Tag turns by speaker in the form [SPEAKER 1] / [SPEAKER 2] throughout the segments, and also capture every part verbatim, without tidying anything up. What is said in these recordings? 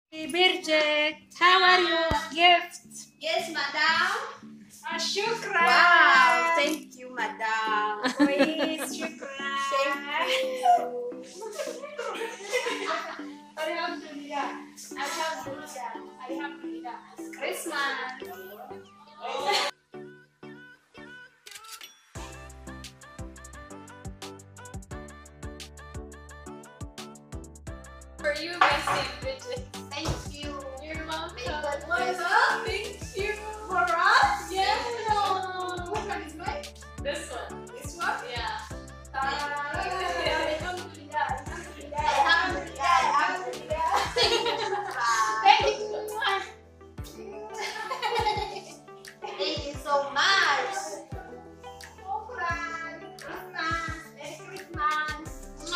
[SPEAKER 1] Hey, Birgit, how are you? Gift.
[SPEAKER 2] Yes, madam.
[SPEAKER 1] Ah, shukran.
[SPEAKER 2] Wow, thank you, madam.
[SPEAKER 1] Please, shukran.
[SPEAKER 2] Thank you.
[SPEAKER 1] Alhamdulillah. Alhamdulillah. Alhamdulillah. It's Christmas. For you, Bessie and Bridget.
[SPEAKER 2] Thank you.
[SPEAKER 1] You're welcome.
[SPEAKER 2] May God
[SPEAKER 1] What's
[SPEAKER 2] bless.
[SPEAKER 1] up? Thank you.
[SPEAKER 2] For us?
[SPEAKER 1] Yes.
[SPEAKER 2] Which one is mine?
[SPEAKER 1] This one.
[SPEAKER 2] This one?
[SPEAKER 1] Yeah.
[SPEAKER 2] Alhamdulillah.
[SPEAKER 1] Alhamdulillah.
[SPEAKER 2] Alhamdulillah.
[SPEAKER 1] Thank you so much.
[SPEAKER 2] Thank you so much. Shukran. Christmas. Merry Christmas.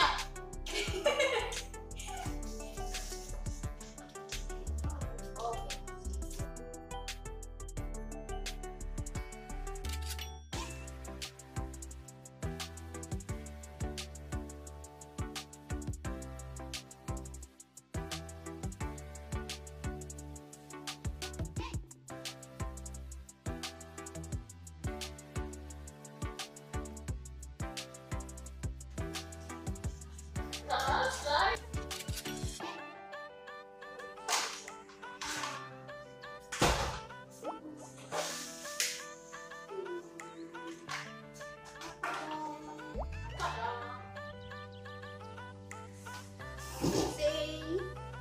[SPEAKER 2] Say.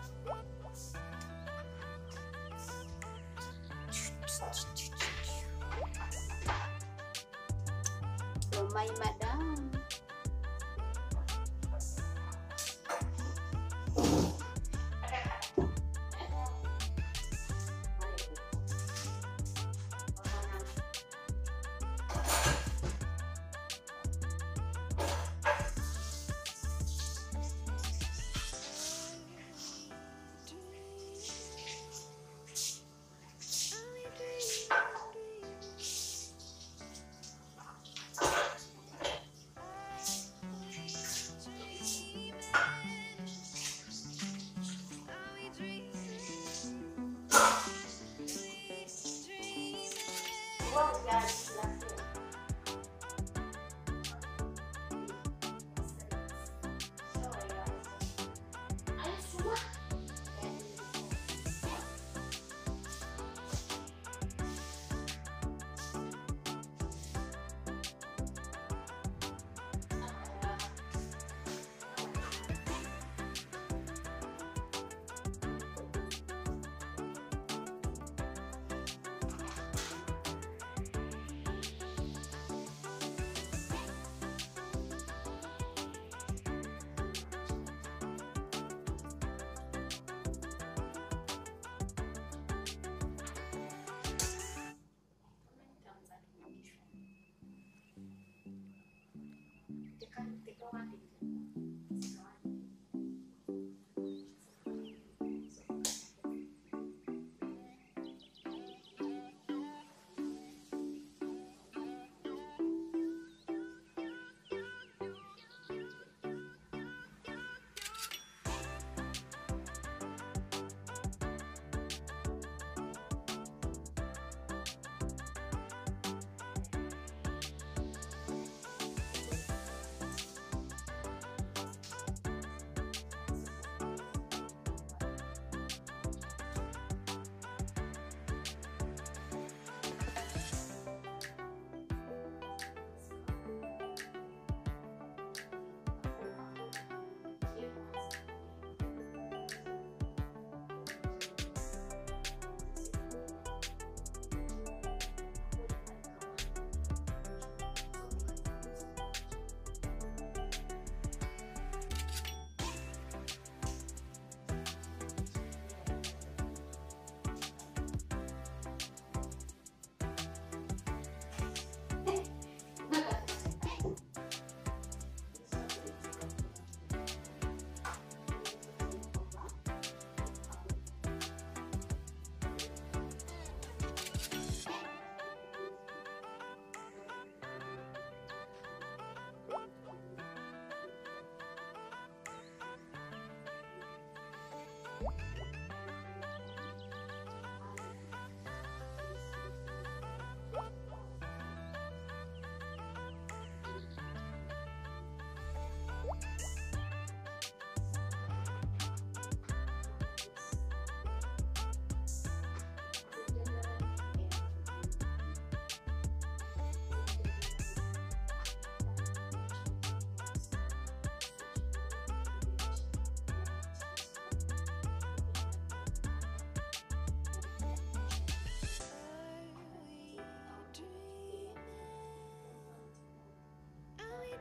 [SPEAKER 2] So my madam.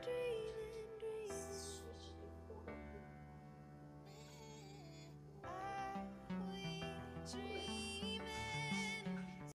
[SPEAKER 3] dream.